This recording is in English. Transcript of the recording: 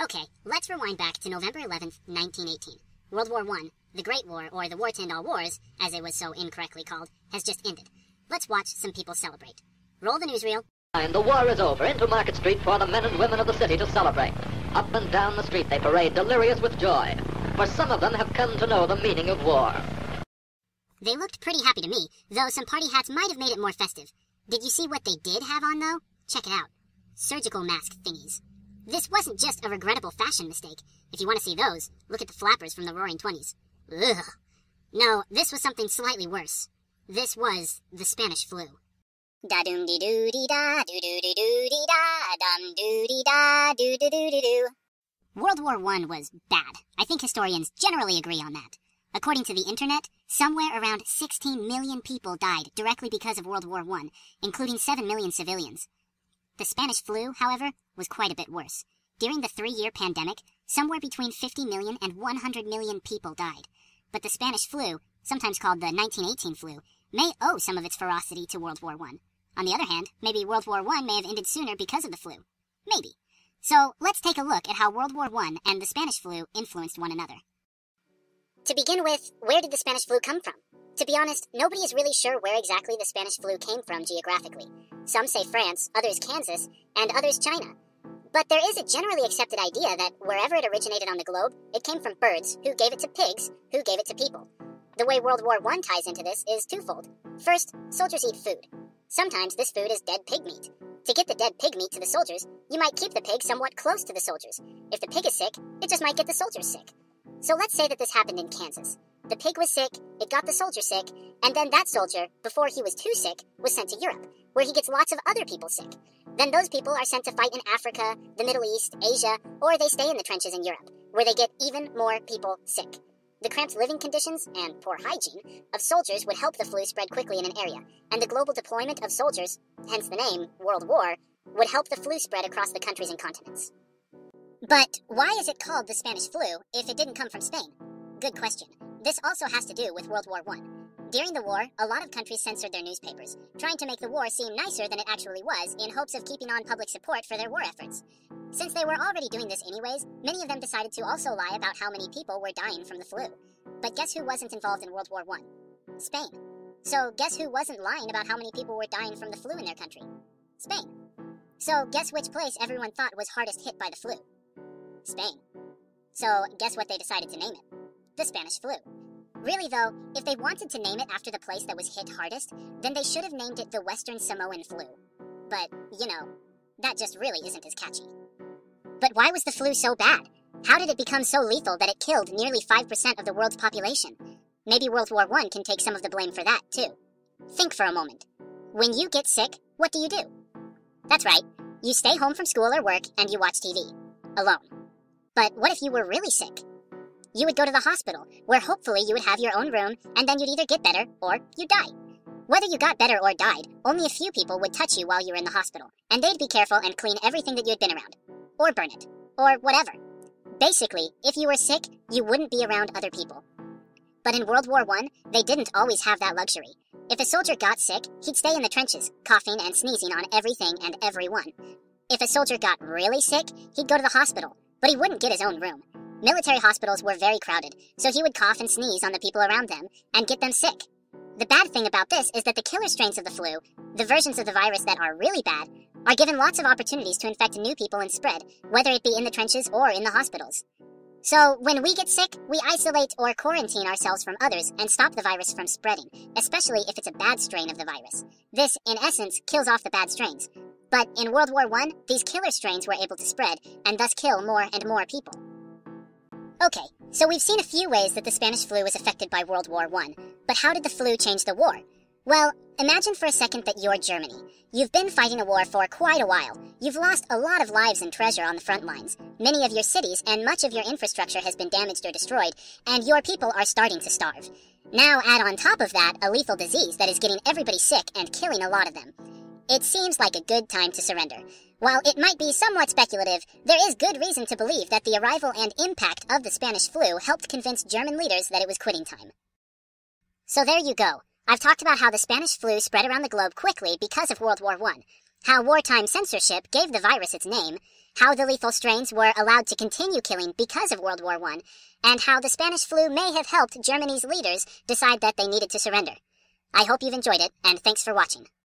Okay, let's rewind back to November 11th, 1918. World War I, the Great War, or the War to End All Wars, as it was so incorrectly called, has just ended. Let's watch some people celebrate. Roll the newsreel. And the war is over. Into Market Street for the men and women of the city to celebrate. Up and down the street they parade, delirious with joy. For some of them have come to know the meaning of war. They looked pretty happy to me, though some party hats might have made it more festive. Did you see what they did have on, though? Check it out. Surgical mask thingies. This wasn't just a regrettable fashion mistake. If you want to see those, look at the flappers from the Roaring Twenties. Ugh. No, this was something slightly worse. This was the Spanish flu. Da-doom-dee-doo-dee-da, doo-doo-dee-doo-dee-da, dum-doo-dee-da, doo-doo-doo-doo-doo. World War I was bad. I think historians generally agree on that. According to the internet, somewhere around 16 million people died directly because of World War I, including 7 million civilians. The Spanish flu, however, was quite a bit worse. During the 3-year pandemic, somewhere between 50 million and 100 million people died. But the Spanish flu, sometimes called the 1918 flu, may owe some of its ferocity to World War I. On the other hand, maybe World War I may have ended sooner because of the flu. Maybe. So let's take a look at how World War I and the Spanish flu influenced one another. To begin with, where did the Spanish flu come from? To be honest, nobody is really sure where exactly the Spanish flu came from geographically. Some say France, others Kansas, and others China. But there is a generally accepted idea that wherever it originated on the globe, it came from birds, who gave it to pigs, who gave it to people. The way World War I ties into this is twofold. First, soldiers eat food. Sometimes this food is dead pig meat. To get the dead pig meat to the soldiers, you might keep the pig somewhat close to the soldiers. If the pig is sick, it just might get the soldiers sick. So let's say that this happened in Kansas. The pig was sick, it got the soldier sick, and then that soldier, before he was too sick, was sent to Europe, where he gets lots of other people sick. Then those people are sent to fight in Africa, the Middle East, Asia, or they stay in the trenches in Europe, where they get even more people sick. The cramped living conditions and poor hygiene of soldiers would help the flu spread quickly in an area, and the global deployment of soldiers, hence the name, World War, would help the flu spread across the countries and continents. But why is it called the Spanish flu if it didn't come from Spain? Good question. This also has to do with World War I. During the war, a lot of countries censored their newspapers, trying to make the war seem nicer than it actually was in hopes of keeping on public support for their war efforts. Since they were already doing this anyways, many of them decided to also lie about how many people were dying from the flu. But guess who wasn't involved in World War I? Spain. So guess who wasn't lying about how many people were dying from the flu in their country? Spain. So guess which place everyone thought was hardest hit by the flu? Spain. So guess what they decided to name it? The Spanish flu. Really though, if they wanted to name it after the place that was hit hardest, then they should have named it the Western Samoan flu. But, you know, that just really isn't as catchy. But why was the flu so bad? How did it become so lethal that it killed nearly 5% of the world's population? Maybe World War I can take some of the blame for that, too. Think for a moment. When you get sick, what do? That's right, you stay home from school or work and you watch TV. Alone. But what if you were really sick? You would go to the hospital, where hopefully you would have your own room, and then you'd either get better or you'd die. Whether you got better or died, only a few people would touch you while you were in the hospital, and they'd be careful and clean everything that you had been around. Or burn it. Or whatever. Basically, if you were sick, you wouldn't be around other people. But in World War I, they didn't always have that luxury. If a soldier got sick, he'd stay in the trenches, coughing and sneezing on everything and everyone. If a soldier got really sick, he'd go to the hospital, but he wouldn't get his own room. Military hospitals were very crowded, so he would cough and sneeze on the people around them and get them sick. The bad thing about this is that the killer strains of the flu, the versions of the virus that are really bad, are given lots of opportunities to infect new people and spread, whether it be in the trenches or in the hospitals. So when we get sick, we isolate or quarantine ourselves from others and stop the virus from spreading, especially if it's a bad strain of the virus. This, in essence, kills off the bad strains. But in World War I, these killer strains were able to spread and thus kill more and more people. Okay, so we've seen a few ways that the Spanish flu was affected by World War I, but how did the flu change the war? Well, imagine for a second that you're Germany. You've been fighting a war for quite a while. You've lost a lot of lives and treasure on the front lines. Many of your cities and much of your infrastructure has been damaged or destroyed, and your people are starting to starve. Now add on top of that a lethal disease that is getting everybody sick and killing a lot of them. It seems like a good time to surrender. While it might be somewhat speculative, there is good reason to believe that the arrival and impact of the Spanish flu helped convince German leaders that it was quitting time. So there you go. I've talked about how the Spanish flu spread around the globe quickly because of World War I. how wartime censorship gave the virus its name, how the lethal strains were allowed to continue killing because of World War I, and how the Spanish flu may have helped Germany's leaders decide that they needed to surrender. I hope you've enjoyed it, and thanks for watching.